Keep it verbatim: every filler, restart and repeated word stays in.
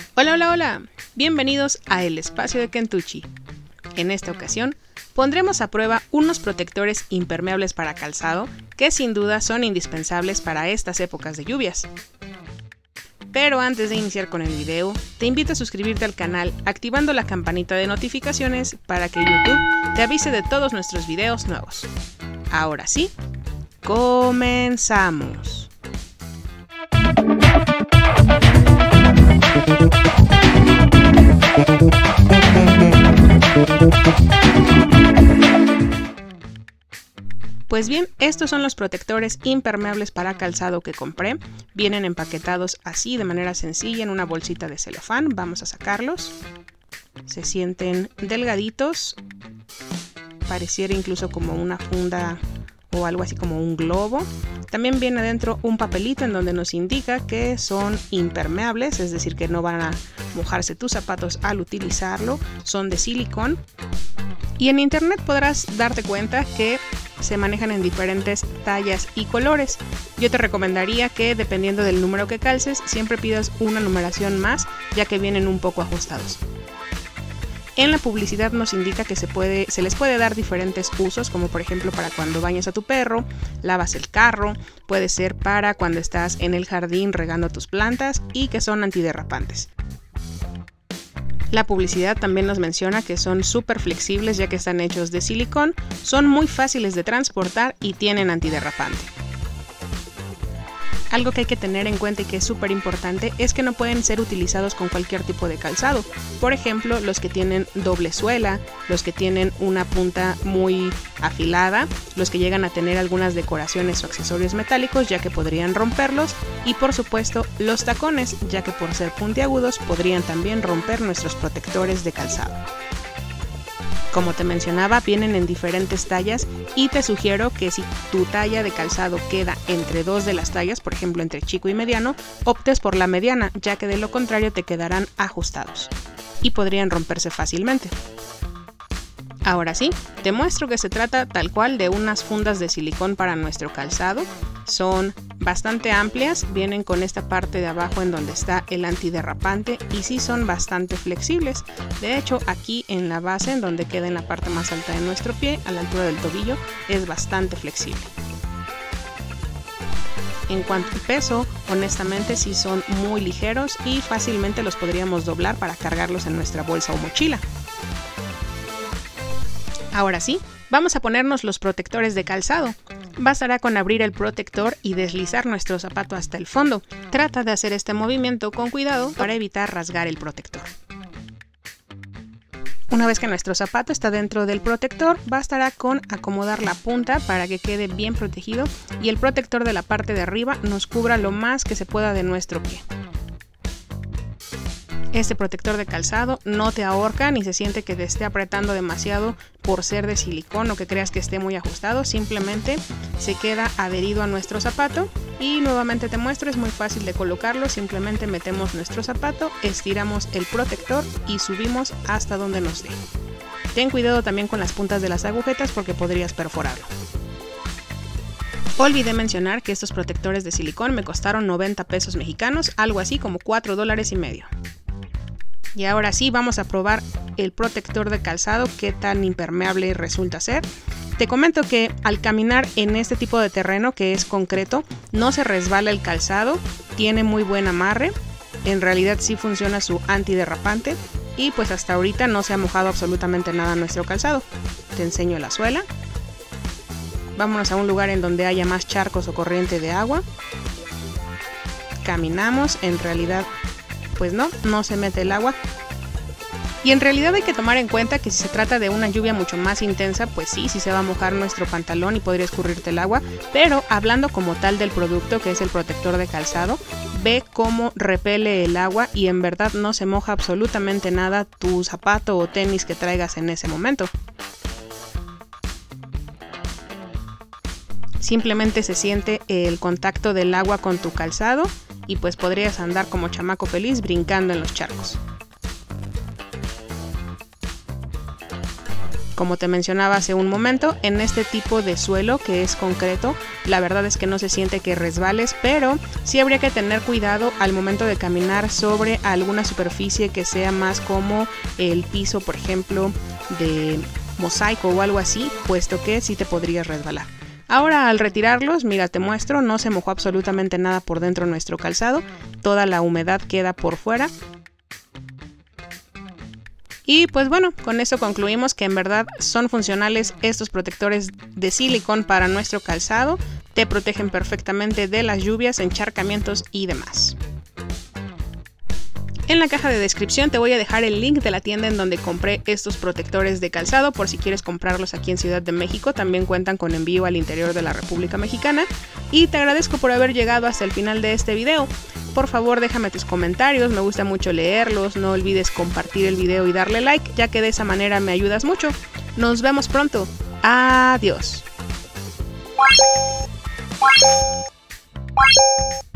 Hola, hola, hola. Bienvenidos a El Espacio de Kentuchi. En esta ocasión, pondremos a prueba unos protectores impermeables para calzado que sin duda son indispensables para estas épocas de lluvias. Pero antes de iniciar con el video, te invito a suscribirte al canal activando la campanita de notificaciones para que YouTube te avise de todos nuestros videos nuevos. Ahora sí, comenzamos. Pues bien, estos son los protectores impermeables para calzado que compré. Vienen empaquetados así de manera sencilla en una bolsita de celofán. Vamos a sacarlos. Se sienten delgaditos. Pareciera incluso como una funda o algo así como un globo. También viene adentro un papelito en donde nos indica que son impermeables, es decir, que no van a mojarse tus zapatos al utilizarlo. Son de silicón. Y en internet podrás darte cuenta que se manejan en diferentes tallas y colores. Yo te recomendaría que, dependiendo del número que calces, siempre pidas una numeración más, ya que vienen un poco ajustados. En la publicidad nos indica que se, puede, se les puede dar diferentes usos, como por ejemplo para cuando bañas a tu perro, lavas el carro, puede ser para cuando estás en el jardín regando tus plantas y que son antiderrapantes. La publicidad también nos menciona que son súper flexibles ya que están hechos de silicón, son muy fáciles de transportar y tienen antiderrapante. Algo que hay que tener en cuenta y que es súper importante es que no pueden ser utilizados con cualquier tipo de calzado. Por ejemplo, los que tienen doble suela, los que tienen una punta muy afilada, los que llegan a tener algunas decoraciones o accesorios metálicos ya que podrían romperlos, y por supuesto los tacones ya que por ser puntiagudos podrían también romper nuestros protectores de calzado. Como te mencionaba, vienen en diferentes tallas y te sugiero que si tu talla de calzado queda entre dos de las tallas, por ejemplo entre chico y mediano, optes por la mediana, ya que de lo contrario te quedarán ajustados y podrían romperse fácilmente. Ahora sí, te muestro que se trata tal cual de unas fundas de silicón para nuestro calzado. Son bastante amplias, vienen con esta parte de abajo en donde está el antiderrapante y sí son bastante flexibles. De hecho, aquí en la base, en donde queda en la parte más alta de nuestro pie, a la altura del tobillo, es bastante flexible. En cuanto al peso, honestamente sí son muy ligeros y fácilmente los podríamos doblar para cargarlos en nuestra bolsa o mochila. Ahora sí, vamos a ponernos los protectores de calzado. Bastará con abrir el protector y deslizar nuestro zapato hasta el fondo. Trata de hacer este movimiento con cuidado para evitar rasgar el protector. Una vez que nuestro zapato está dentro del protector, bastará con acomodar la punta para que quede bien protegido y el protector de la parte de arriba nos cubra lo más que se pueda de nuestro pie. Este protector de calzado no te ahorca ni se siente que te esté apretando demasiado por ser de silicón o que creas que esté muy ajustado, simplemente se queda adherido a nuestro zapato y nuevamente te muestro, es muy fácil de colocarlo, simplemente metemos nuestro zapato, estiramos el protector y subimos hasta donde nos dé. Ten cuidado también con las puntas de las agujetas porque podrías perforarlo. Olvidé mencionar que estos protectores de silicón me costaron noventa pesos mexicanos, algo así como cuatro dólares y medio. Y ahora sí vamos a probar el protector de calzado, qué tan impermeable resulta ser. Te comento que al caminar en este tipo de terreno que es concreto, no se resbala el calzado, tiene muy buen amarre, en realidad sí funciona su antiderrapante y pues hasta ahorita no se ha mojado absolutamente nada nuestro calzado. Te enseño la suela. Vámonos a un lugar en donde haya más charcos o corriente de agua. Caminamos, en realidad pues no, no se mete el agua. Y en realidad hay que tomar en cuenta que si se trata de una lluvia mucho más intensa, pues sí, sí se va a mojar nuestro pantalón y podría escurrirte el agua. Pero hablando como tal del producto, que es el protector de calzado, ve cómo repele el agua y en verdad no se moja absolutamente nada tu zapato o tenis que traigas en ese momento. Simplemente se siente el contacto del agua con tu calzado y pues podrías andar como chamaco feliz brincando en los charcos. Como te mencionaba hace un momento, en este tipo de suelo que es concreto, la verdad es que no se siente que resbales, pero sí habría que tener cuidado al momento de caminar sobre alguna superficie que sea más como el piso, por ejemplo, de mosaico o algo así, puesto que sí te podrías resbalar. Ahora, al retirarlos, mira, te muestro, no se mojó absolutamente nada por dentro nuestro calzado, toda la humedad queda por fuera. Y pues bueno, con eso concluimos que en verdad son funcionales estos protectores de silicón para nuestro calzado. Te protegen perfectamente de las lluvias, encharcamientos y demás. En la caja de descripción te voy a dejar el link de la tienda en donde compré estos protectores de calzado por si quieres comprarlos aquí en Ciudad de México. También cuentan con envío al interior de la República Mexicana. Y te agradezco por haber llegado hasta el final de este video. Por favor, déjame tus comentarios, me gusta mucho leerlos, no olvides compartir el video y darle like, ya que de esa manera me ayudas mucho. Nos vemos pronto. Adiós.